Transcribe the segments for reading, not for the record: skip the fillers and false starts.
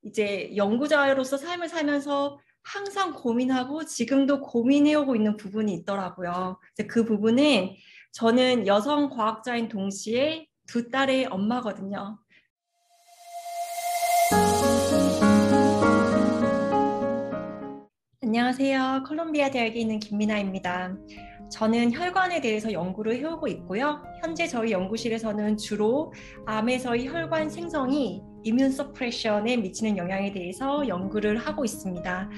이제 연구자로서 삶을 살면서 항상 고민하고 지금도 고민해오고 있는 부분이 있더라고요. 이제 그 부분은 저는 여성 과학자인 동시에 두 딸의 엄마거든요. 안녕하세요. 콜롬비아 대학에 있는 김민아입니다. 저는 혈관에 대해서 연구를 해오고 있고요. 현재 저희 연구실에서는 주로 암에서의 혈관 생성이 이뮨 서프레션에 미치는 영향에 대해서 연구를 하고 있습니다.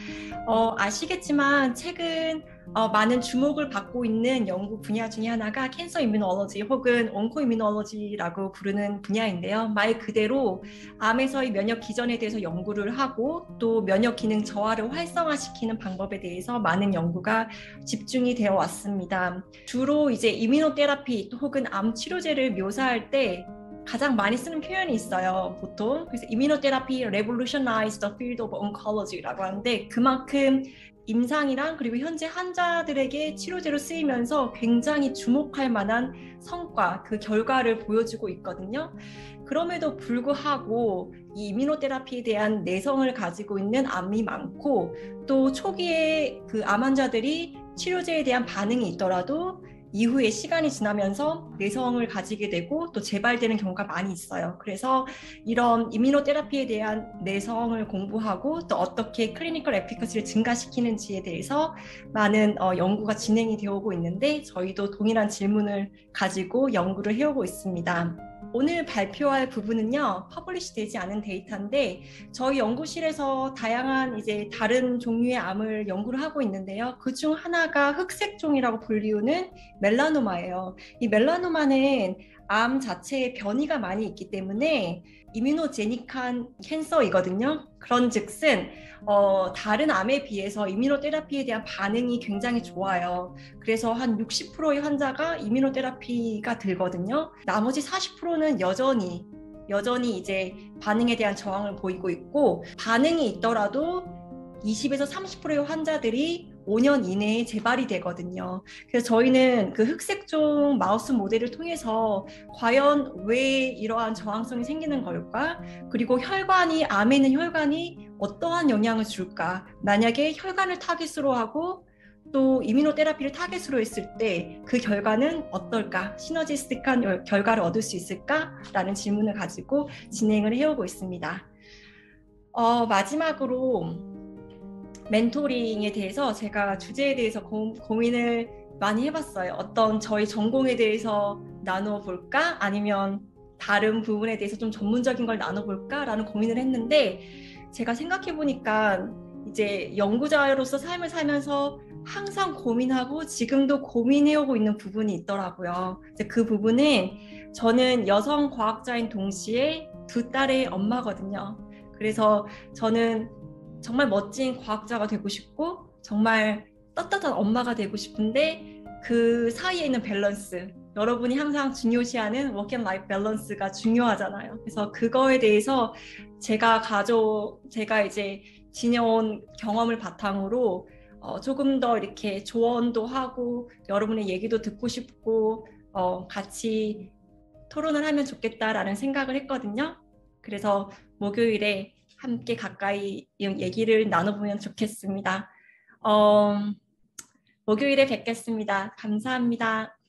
아시겠지만 최근 많은 주목을 받고 있는 연구 분야 중에 하나가 캔서 이뮤놀로지 혹은 온코 이뮤놀로지라고 부르는 분야인데요. 말 그대로 암에서의 면역 기전에 대해서 연구를 하고 또 면역 기능 저하를 활성화시키는 방법에 대해서 많은 연구가 집중이 되어 왔습니다. 주로 이제 이뮤노테라피 혹은 암 치료제를 묘사할 때 가장 많이 쓰는 표현이 있어요, 보통. 그래서 immunotherapy revolutionized the field of oncology라고 하는데 그만큼 임상이랑 그리고 현재 환자들에게 치료제로 쓰이면서 굉장히 주목할 만한 성과, 그 결과를 보여주고 있거든요. 그럼에도 불구하고 이 이뮤노테라피에 대한 내성을 가지고 있는 암이 많고 또 초기에 그 암 환자들이 치료제에 대한 반응이 있더라도 이후에 시간이 지나면서 내성을 가지게 되고 또 재발되는 경우가 많이 있어요. 그래서 이런 이뮤노테라피에 대한 내성을 공부하고 또 어떻게 클리니컬 에피커시를 증가시키는지에 대해서 많은 연구가 진행이 되어 오고 있는데 저희도 동일한 질문을 가지고 연구를 해오고 있습니다. 오늘 발표할 부분은요, 퍼블리시 되지 않은 데이터인데 저희 연구실에서 다양한 이제 다른 종류의 암을 연구를 하고 있는데요. 그중 하나가 흑색종이라고 불리우는 멜라노마예요. 이 멜라노마는 암 자체에 변이가 많이 있기 때문에 이뮤노제닉한 캔서이거든요. 그런즉슨 다른 암에 비해서 이뮤노테라피에 대한 반응이 굉장히 좋아요. 그래서 한 60%의 환자가 이뮤노테라피가 들거든요. 나머지 40%는 여전히 이제 반응에 대한 저항을 보이고 있고 반응이 있더라도 20에서 30%의 환자들이 5년 이내에 재발이 되거든요. 그래서 저희는 그 흑색종 마우스 모델을 통해서 과연 왜 이러한 저항성이 생기는 걸까? 그리고 암에 있는 혈관이 어떠한 영향을 줄까? 만약에 혈관을 타깃으로 하고 또 이뮤노테라피를 타깃으로 했을 때 그 결과는 어떨까? 시너지스틱한 결과를 얻을 수 있을까?라는 질문을 가지고 진행을 해오고 있습니다. 마지막으로 멘토링에 대해서 제가 주제에 대해서 고민을 많이 해봤어요. 어떤 저희 전공에 대해서 나누어 볼까? 아니면 다른 부분에 대해서 좀 전문적인 걸 나눠볼까? 라는 고민을 했는데 제가 생각해보니까 이제 연구자로서 삶을 살면서 항상 고민하고 지금도 고민해오고 있는 부분이 있더라고요. 이제 그 부분은 저는 여성 과학자인 동시에 두 딸의 엄마거든요. 그래서 저는 정말 멋진 과학자가 되고 싶고 정말 떳떳한 엄마가 되고 싶은데 그 사이에 있는 밸런스, 여러분이 항상 중요시하는 워크 앤 라이프 밸런스가 중요하잖아요. 그래서 그거에 대해서 제가 이제 지녀온 경험을 바탕으로 조금 더 이렇게 조언도 하고 여러분의 얘기도 듣고 싶고 같이 토론을 하면 좋겠다라는 생각을 했거든요. 그래서 목요일에 함께 가까이 얘기를 나눠보면 좋겠습니다. 목요일에 뵙겠습니다. 감사합니다.